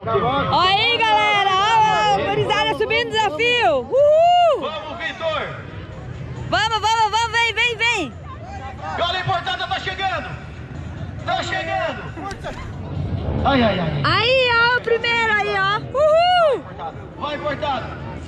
Olha aí, galera. Olha a gurizada subindo o desafio. Uhul! Vamos, Vitor! Vamos, vamos, vamos. Vem, vem, vem. Galinha importada tá chegando! Tá chegando! Ai, ai, ai. Aí, ó, o primeiro aí, ó. Uhul! Vai, importado!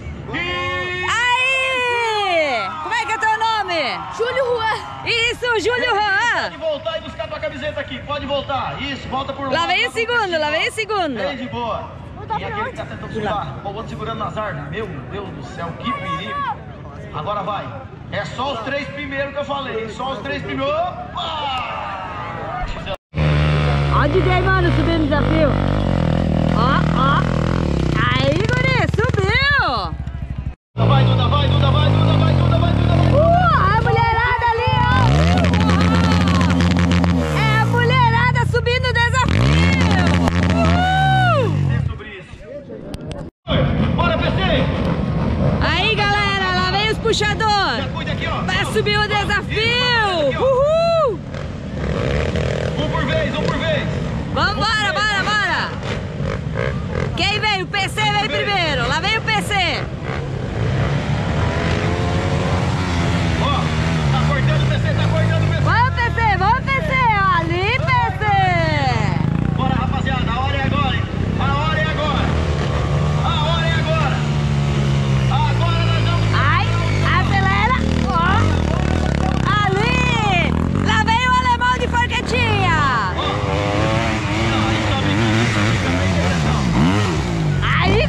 Aí! Como é que é teu nome? Júlio Juan. Isso, Júlio Juan. Pode voltar e buscar tua camiseta aqui, pode voltar. Isso, volta por lá. Lá vem o segundo, lá vem o segundo. Bem de boa. E aquele que tá tentando segurar, o outro segurando nas armas. Meu Deus do céu, que perigo. Agora vai. É só os 3 primeiros que eu falei. Só os 3 primeiros. Opa! Ó o DJ, mano, subindo o desafio. Ó, ó. Aí, guri, subiu. Vai, Duda, vai, Duda, vai, Duda, vai, Duda, vai, Duda, vai. A mulherada ali, ó. É a mulherada subindo o desafio. Sobre isso. Bora, PC! Aí, galera, lá vem os puxadores. Já cuida aqui, ó. Vai subir o desafio. Uhul. Um por vez, um por vez. Vambora, bora, bora. Quem veio? O PC veio primeiro. Lá vem o PC. Ó, tá cortando o PC, tá cortando o PC. Vamos, PC, vamos, PC. Ali, PC. Bora, rapaziada, a hora é agora, hein? A hora é agora. A hora é agora. Agora nós vamos... Ai, acelera. Ó. Ali. Lá vem o alemão de forquetinha. Ó. Não, aí sobe, Aí,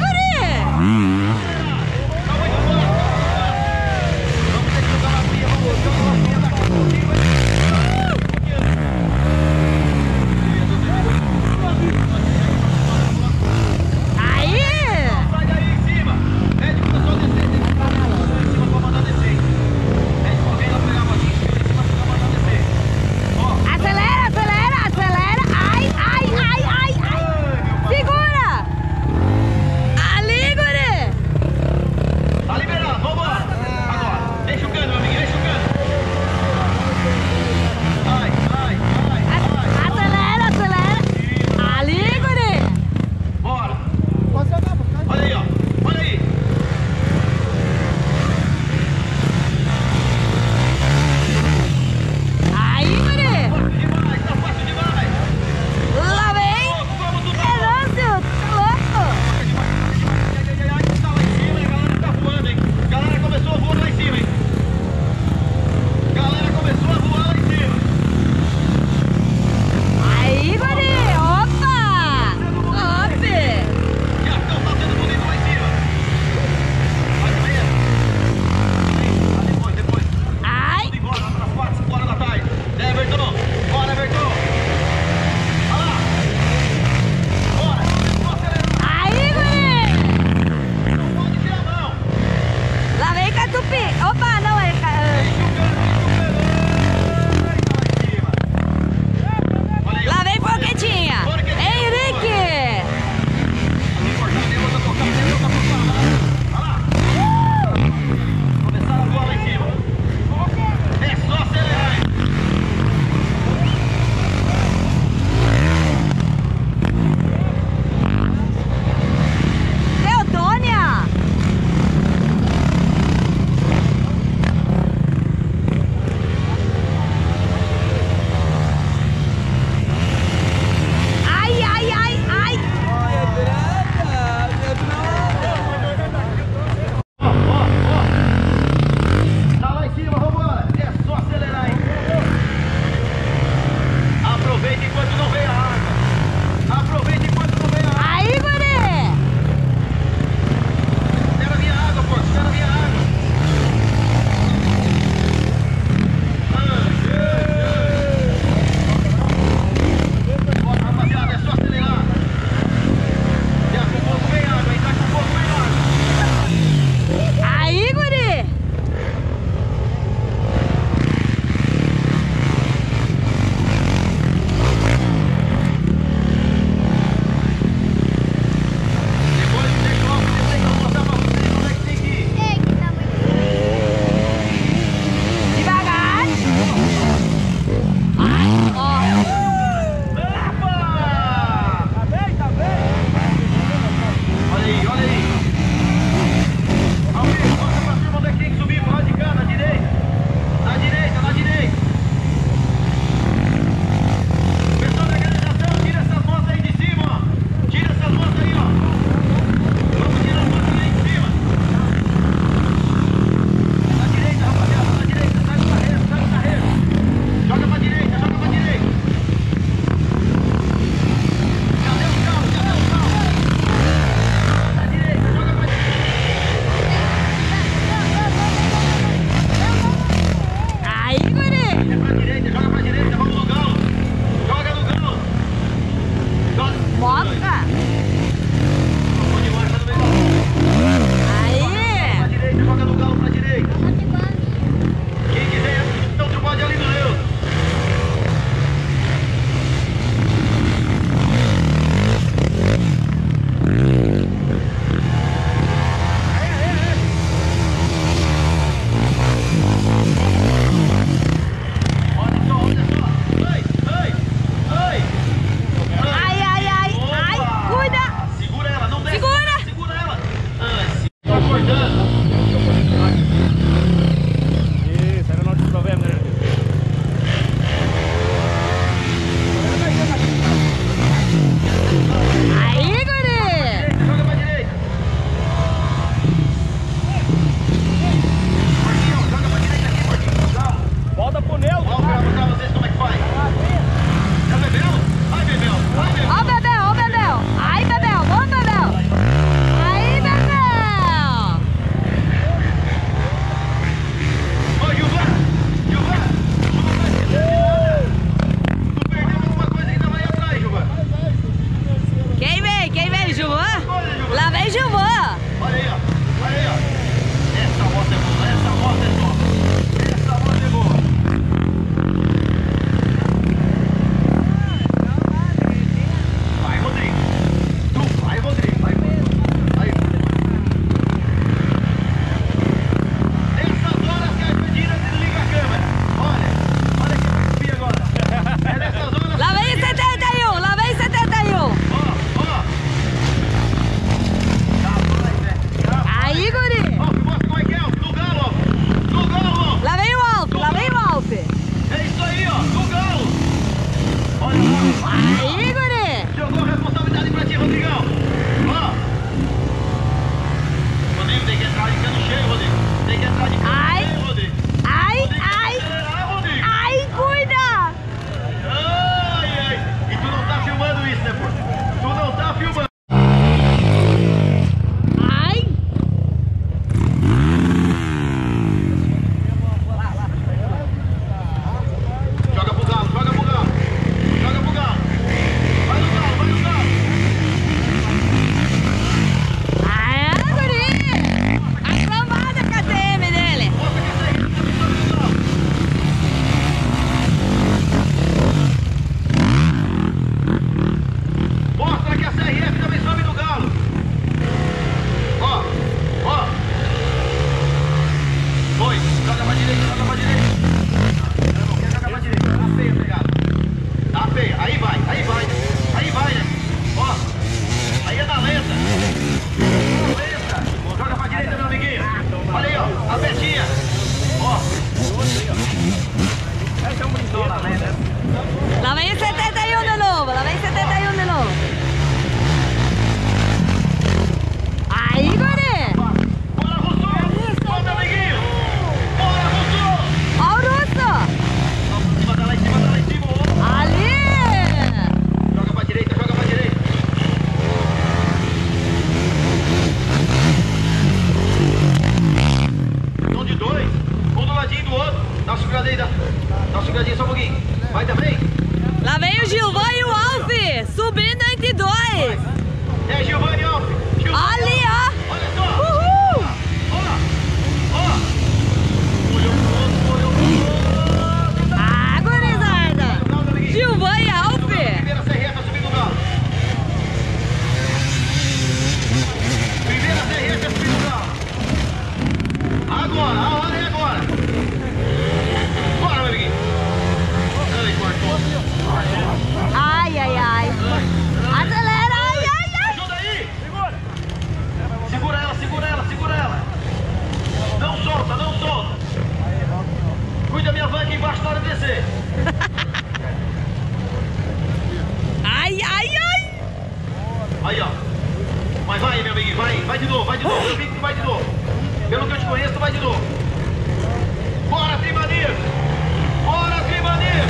Aí, ó. Mas vai, meu amiguinho, vai de novo, eu vi que tu vai de novo. Pelo que eu te conheço, tu vai de novo. Bora, Trimaneiro! Bora, Trimaneiro!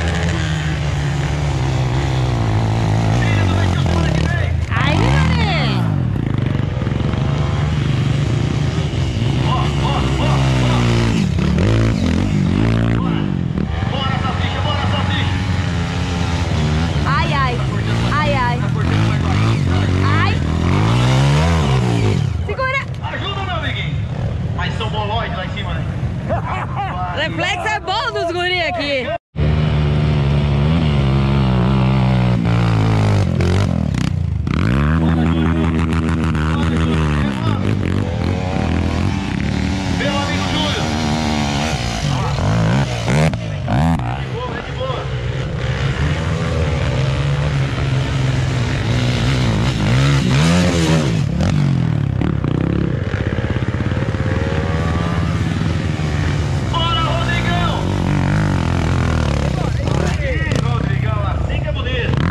Filha do Betinho, semana que vem! Aí, mané! Ó! Bora, salsicha, bora, salsicha! Ai, ai. Ai. Tá cortando mais baixo. Ai. Segura. Ajuda, meu amiguinho! Mas são bolóides lá em cima, né? Reflexo é bom dos guri aqui. Meu amigo Júlio! É de boa. Bora, Rodrigão! Ih, Rodrigão, assim que é bonito.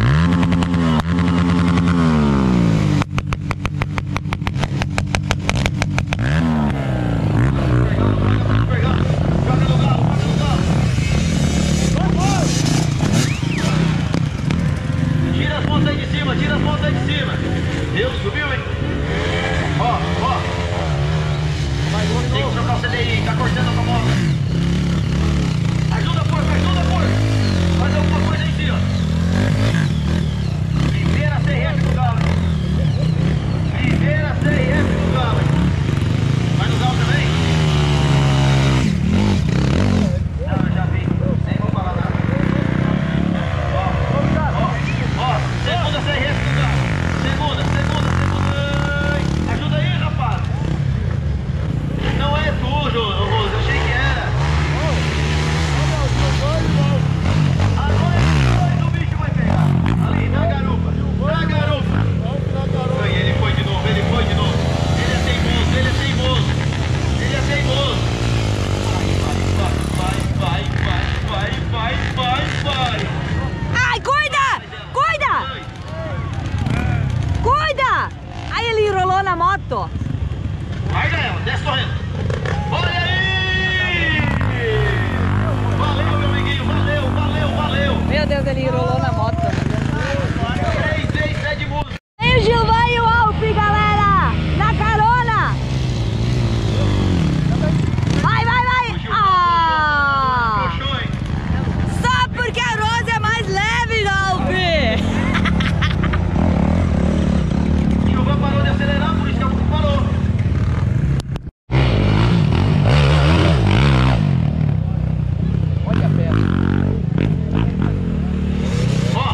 Joga no galo. Tira as pontas aí de cima, Deus, subiu, hein? Ó. Tem que trocar o CDI, tá cortando a moto. Ajuda, porco. Fazer alguma coisa aí em cima. Primeira CRF do galo, hein? Vai no galo também? Não, eu já vi. Nem vou falar nada. Ó, segunda CRF do galo. Segunda. Ajuda aí, rapaz. Não é tu, Rose. Eu achei que era. Agora o bicho vai pegar. Ali, na garupa. Ele foi de novo. Ele é teimoso. Vai. Ai, cuida! Aí ele enrolou na moto. Vai, Gael, desce correndo. Olha aí! Valeu, meu amiguinho, valeu. Meu Deus, ele enrolou na moto. 3, pede música. Aí o Gilvan e o Alpe, galera! Na carona! Vai! Ah! Puxou, hein? Só porque a Rose é mais leve, Alpe! O Gilvan parou de acelerar, por isso que o parou. Olha a pedra. Ó,